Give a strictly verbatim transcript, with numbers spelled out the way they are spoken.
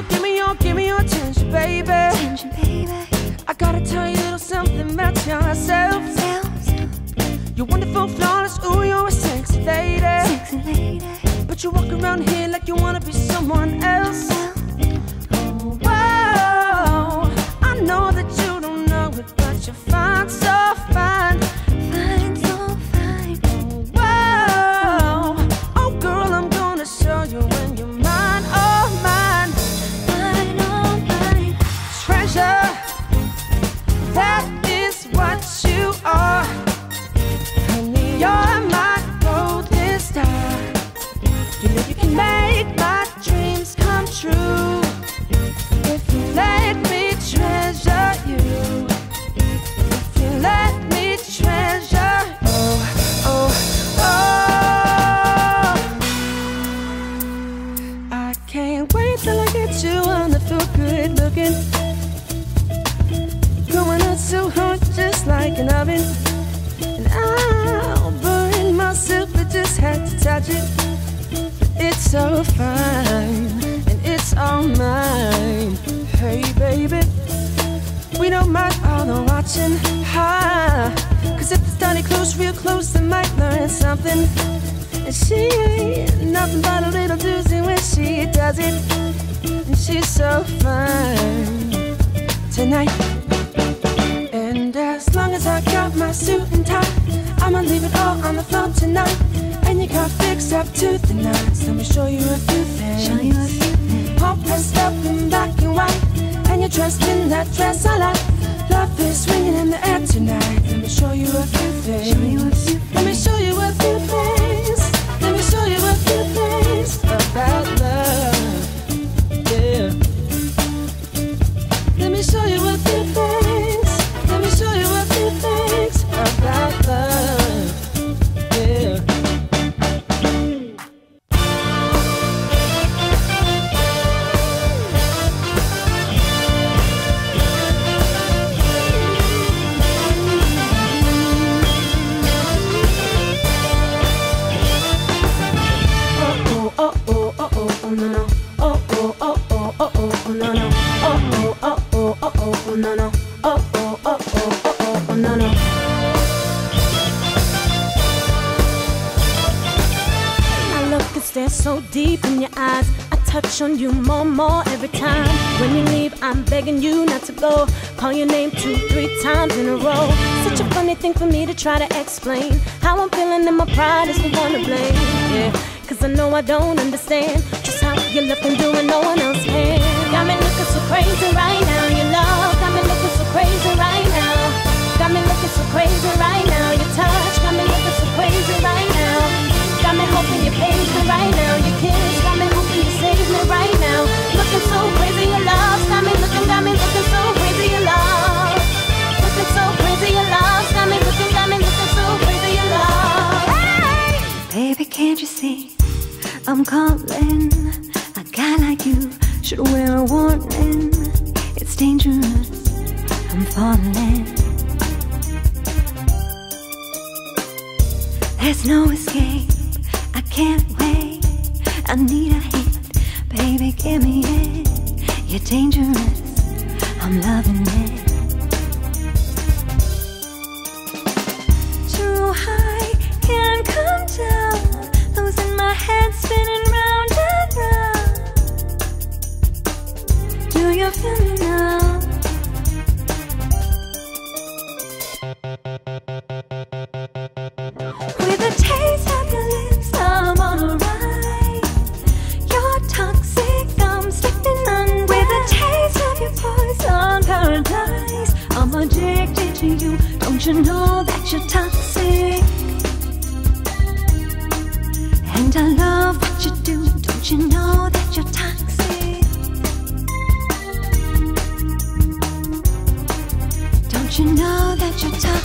your, give me your, give me your attention, baby. Attention, baby. I gotta tell you a little something about yourself. You're wonderful, flawless, ooh, you're a sexy lady. Sexy lady. But you walk around here like you wanna be someone else. Oh, whoa, I know that you don't know it, but you're fine, so fine. Fine, so fine. Oh, whoa, oh girl, I'm gonna show you when you're mine, oh mine. Mine, oh mine. Treasure, that is what you are. Honey, you're my golden star. You know you can make my dreams come true if you let me treasure you. If you let me treasure. Oh, oh, oh. I can't wait till I get you on the feel good looking. Going out so hot just like an oven. And I'll burn myself, I just had to touch it. It's so fine, and it's all mine. Hey baby, we don't mind all the watching, ha. Cause if it's done it close, real close, I might learn something. And she ain't nothing but a little doozy when she does it. And she's so fine tonight. And as long as I got my suit and tie, I'ma leave it all on the floor tonight. And you got fixed up to the nines. Let me show you a few things. Show you a few things. All dressed up in black and white, and you're dressed in that dress I like. Love is swinging in the air tonight. Let me show you a few things. Show you a few things. Let me show you a few things. Let me show you a few things about love. Yeah. Let me show you a few things. Let me show you a few things about love. Yeah. So deep in your eyes, I touch on you more and more every time. When you leave, I'm begging you not to go. Call your name two, three times in a row. Such a funny thing for me to try to explain. How I'm feeling and my pride is the one to blame. Yeah, cause I know I don't understand just how you look and do and no one else can. Got me looking so crazy right now. Your love got me looking so crazy right now. Got me looking so crazy right now. Your touch got me looking so crazy right now. Got me hoping you page me right now. Your kiss got me hoping you save me right now. Looking so crazy, your love got me looking, got me looking so crazy, your love. Looking so crazy, your love got me looking, got me looking so crazy, your love. Hey! Baby, can't you see I'm calling? A guy like you should wear a warning. It's dangerous, I'm falling. There's no escape, I can't wait. I need a hit, baby, give me it. You're dangerous, I'm loving it. Too high, can't come down. Losing my head, spinning round and round. Do you feel me now? With a taste of your lips, I'm on a ride. You're toxic, I'm slipping on. With a taste of your poison paradise, I'm addicted to you. Don't you know that you're toxic? And I love what you do. Don't you know that you're toxic? Don't you know that you're toxic?